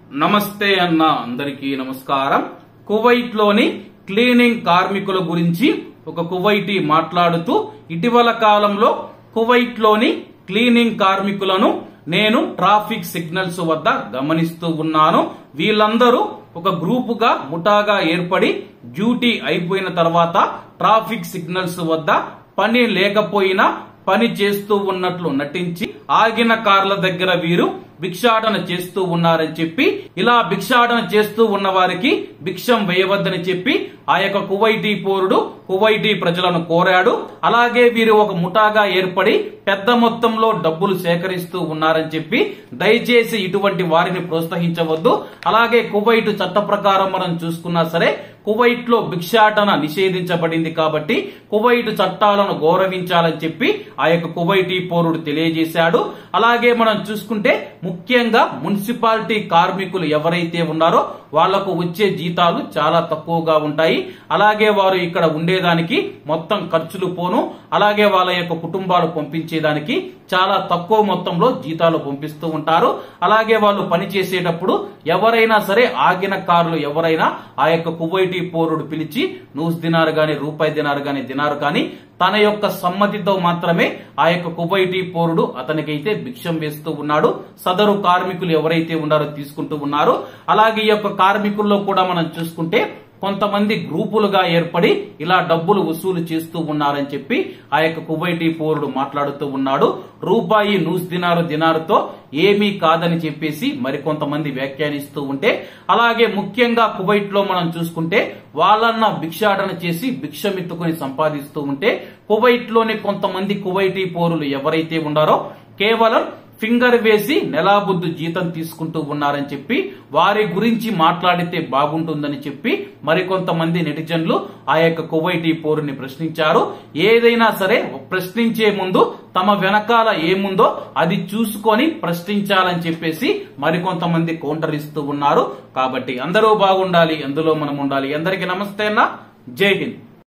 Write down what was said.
నమస్తే అన్న అందరికీ నమస్కారం. కువైట్ లోని క్లీనింగ్ కార్మికుల గురించి ఒక కువైటీ మాట్లాడుతూ ఇటీవల కాలంలో కువైట్ లోని క్లీనింగ్ కార్మికులను నేను ట్రాఫిక్ సిగ్నల్స్ వద్ద గమనిస్తూ ఉన్నాను. వీళ్ళందరూ ఒక గ్రూపుగా ముఠాగా ఏర్పడి డ్యూటీ అయిపోయిన తర్వాత ట్రాఫిక్ సిగ్నల్స్ వద్ద పని లేకపోయినా పని చేస్తూ ఉన్నట్లు నటించి ఆగిన కార్ల దగ్గర వీరు భిక్షాటన చేస్తూ ఉన్నారని చెప్పి, ఇలా భిక్షాటన చేస్తూ ఉన్న వారికి భిక్షం వేయవద్దని చెప్పి ఆ యొక్క కువైటీ పౌరుడు కువైటీ ప్రజలను కోరాడు. అలాగే వీరు ఒక ముఠాగా ఏర్పడి పెద్ద మొత్తంలో డబ్బులు సేకరిస్తూ ఉన్నారని చెప్పి దయచేసి ఇటువంటి వారిని ప్రోత్సహించవద్దు. అలాగే కువైట్ చట్ట ప్రకారం మనం చూసుకున్నా సరే కువైట్ లో భిక్షాటన నిషేధించబడింది కాబట్టి కువైట్ చట్టాలను గౌరవించాలని చెప్పి ఆ యొక్క కువైటీ పౌరుడు తెలియజేశాడు. అలాగే మనం చూసుకుంటే ముఖ్యంగా మున్సిపాలిటీ కార్మికులు ఎవరైతే ఉన్నారో వాళ్లకు వచ్చే జీతాలు చాలా తక్కువగా ఉంటాయి. అలాగే వారు ఇక్కడ ఉండేదానికి మొత్తం ఖర్చులు పోను, అలాగే వాళ్ళ యొక్క కుటుంబాలు పంపించేదానికి చాలా తక్కువ మొత్తంలో జీతాలు పంపిస్తూ ఉంటారు. అలాగే వాళ్ళు పని చేసేటప్పుడు ఎవరైనా సరే ఆగిన కార్లు ఎవరైనా ఆ యొక్క కువైటీ పౌరుడు పిలిచి నూస్ దినారు గాని రూపాయి దినారు గాని తన యొక్క సమ్మతితో మాత్రమే ఆ యొక్క కువైటీ పౌరుడు అతనికైతే భిక్షం వేస్తూ ఉన్నాడు. సదరు కార్మికులు ఎవరైతే ఉన్నారో తీసుకుంటూ ఉన్నారు. అలాగే ఈ యొక్క కార్మికుల్లో కూడా మనం చూసుకుంటే కొంతమంది గ్రూపులుగా ఏర్పడి ఇలా డబ్బులు వసూలు చేస్తూ ఉన్నారని చెప్పి ఆ యొక్క కువైటీ పౌరుడు మాట్లాడుతూ ఉన్నాడు. రూపాయి నూస్ దినారుతో ఏమీ కాదని చెప్పేసి మరికొంతమంది వ్యాఖ్యానిస్తూ ఉంటే, అలాగే ముఖ్యంగా కువైట్ లో మనం చూసుకుంటే వాళ్ళన్న భిక్షాటన చేసి భిక్షమెత్తుకుని సంపాదిస్తూ ఉంటే కువైట్ లోని కొంతమంది కువైటీ పౌరులు ఎవరైతే ఉన్నారో కేవలం ఫింగర్ వేసి నెలాబుద్దు జీతం తీసుకుంటూ ఉన్నారని చెప్పి వారి గురించి మాట్లాడితే బాగుంటుందని చెప్పి మరికొంతమంది నెటిజన్లు ఆ యొక్క కువైటీ పౌరుని ప్రశ్నించారు. ఏదైనా సరే ప్రశ్నించే ముందు తమ వెనకాల ఏముందో అది చూసుకొని ప్రశ్నించాలని చెప్పేసి మరికొంతమంది కౌంటర్ ఇస్తూ ఉన్నారు. కాబట్టి అందరూ బాగుండాలి, అందులో మనం ఉండాలి. అందరికీ నమస్తే అన్న, జై హింద్.